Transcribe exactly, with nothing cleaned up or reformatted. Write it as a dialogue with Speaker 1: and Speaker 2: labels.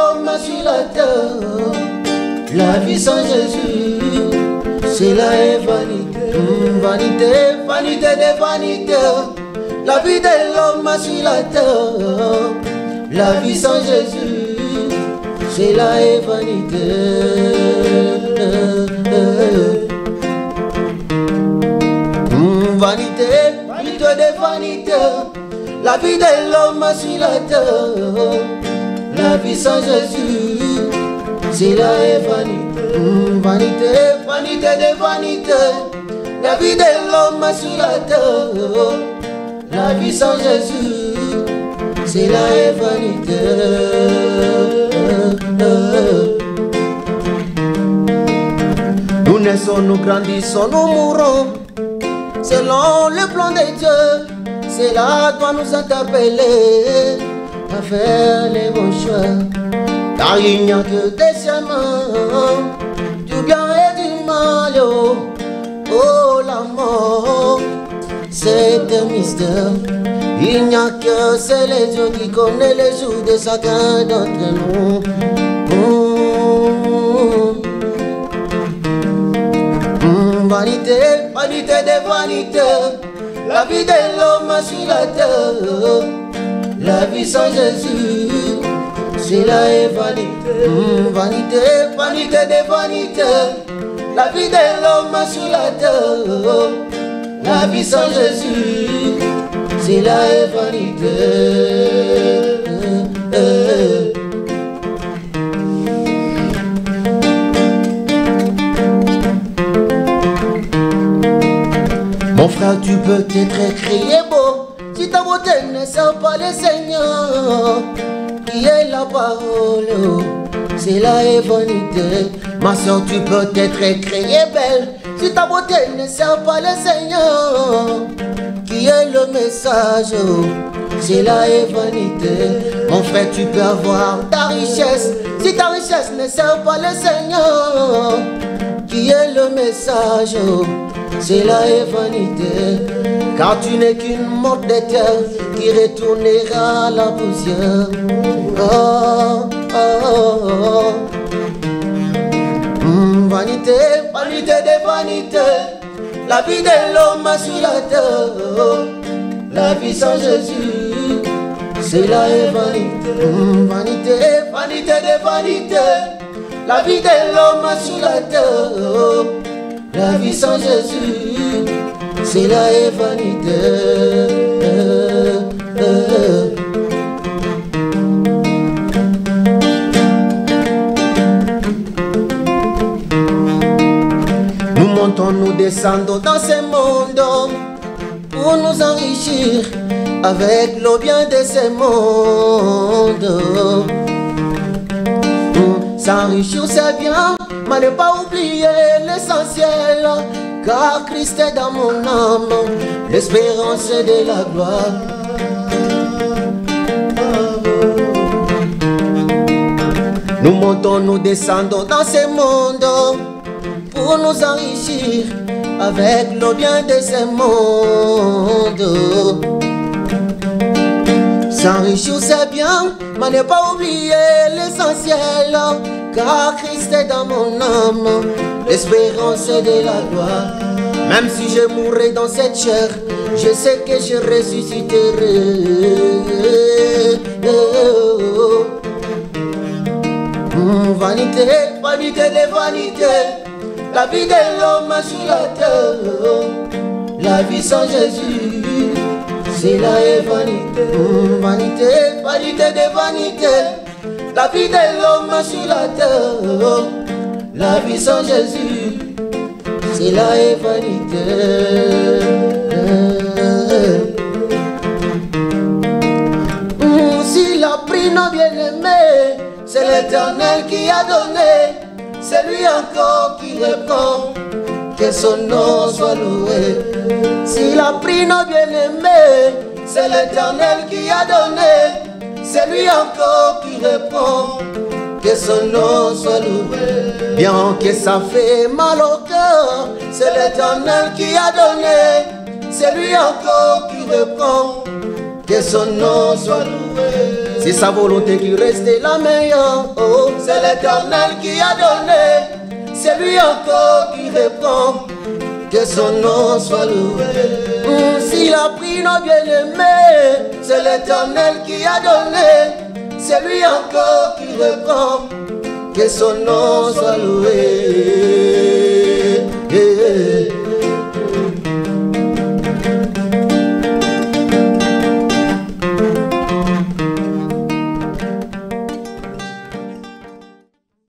Speaker 1: l'homme sur la terre. La vie sans Jésus, cela est vanité. Vanité, vanité de vanité. La vie de l'homme sur la terre. La vie sans Jésus, cela est vanité. Vanité, vanité de vanité. La vie de l'homme sur la terre. La vie sans Jésus, cela est vanité. Vanité, vanité de vanité. La vie de l'homme sur la terre. La vie sans Jésus, cela est vanité. Nous naissons, nous grandissons, nous mourons selon le plan de Dieu. Cela doit nous interpeller à faire les bons choix. Car il n'y a que des chemins, du bien et du mal. Oh, oh la mort, c'est un mystère. Il n'y a que seul Dieu qui connaît les jours de chacun d'entre nous. Mmh. Mmh. Vanité, vanité de vanité. La vie de l'homme sur la terre. La vie sans Jésus, cela est vanité. Mmh. Vanité, vanité de vanité. La vie de l'homme sur la terre. La vie sans Jésus, cela est vanité. Mon frère, tu peux t'être crié beau si ta beauté ne sert pas le Seigneur, qui est la parole. Cela est vanité. Ma soeur, tu peux t'être crié belle si ta beauté ne sert pas le Seigneur, qui est le message. Cela est vanité. Mon frère, tu peux avoir ta richesse si ta richesse ne sert pas le Seigneur, qui est le message. Cela est vanité. Car tu n'es qu'une morte de terre qui retournera à la poussière. Oh, oh, oh. Mmh, vanité, vanité de vanité. La vie de l'homme sur la terre. La vie sans Jésus, cela est vanité. Mmh, vanité, vanité de vanité. La vie de l'homme sur la terre. La vie sans Jésus, cela est vanité. Nous montons, nous descendons dans ce monde pour nous enrichir avec le bien de ce monde. S'enrichir c'est bien, mais ne pas oublier l'essentiel. Car Christ est dans mon âme, l'espérance de la gloire. Nous montons, nous descendons dans ce monde pour nous enrichir avec le bien de ce monde. S'enrichir c'est bien, mais ne pas oublier l'essentiel. Car Christ est dans mon âme, l'espérance de la gloire. Même si je mourrai dans cette chair, je sais que je ressusciterai. Mmh, vanité, vanité de vanité. La vie de l'homme sur la terre. La vie sans Jésus, cela est vanité. Mmh, vanité, vanité de vanité. La vie de l'homme sur la terre. La vie sans Jésus, cela est vanité. Mmh, s'il a pris nos bien-aimés, c'est l'Éternel qui a donné. C'est lui encore qui répond. Que son nom soit loué. S'il a pris nos bien-aimés, c'est l'Éternel qui a donné. C'est lui encore qui répond. Que son nom soit loué. Bien que ça fait mal au cœur, c'est l'Éternel qui a donné. C'est lui encore qui répond. Que son nom soit loué. C'est sa volonté qui restait la meilleure. Oh, c'est l'Éternel qui a donné. C'est lui encore qui répond. Que son nom soit loué. Mmh, s'il a pris nos bien-aimés, c'est l'Éternel qui a donné. C'est lui encore qui répond. Que son nom soit loué.